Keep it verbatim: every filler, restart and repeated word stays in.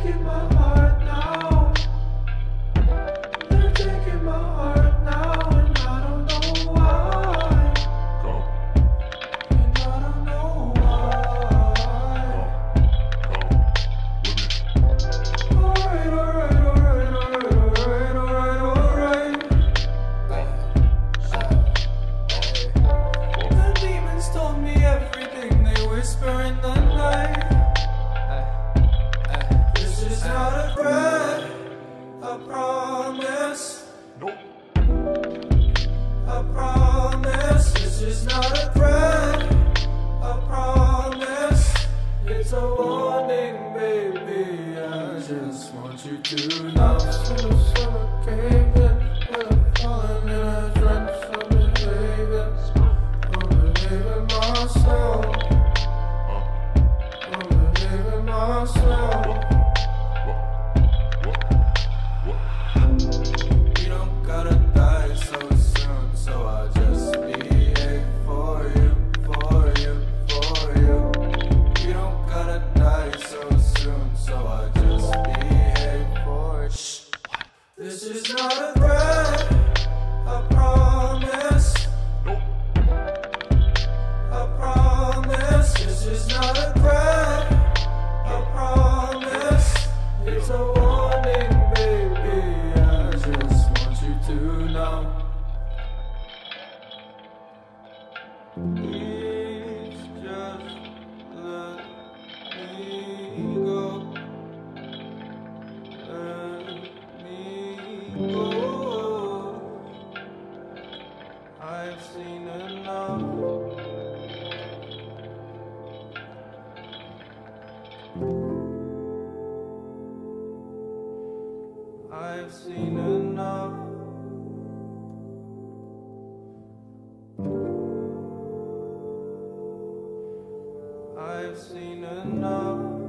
taking my heart now. They're taking my heart now, and I don't know why. And I don't know why. Alright, alright, alright, alright, alright, alright, alright. The demons told me everything, they whisper in the night. This is not a threat, I promise. I promise. This is not a threat, I promise. It's a warning, baby, I just want you to know. Soon as summer came in, when I'm falling in a drench, I'm behaving, I'm behaving myself, I'm behaving myself. You don't gotta die so soon, so I just behave for you, for you, for you. You don't gotta die so soon, so I just behave for you. Shh. This is not a threat, I promise. I promise. This is not a threat, I promise. It's a warning, baby, I just want you to know. Please just let me go. Let me go. I've seen enough. I've seen enough. I've seen enough.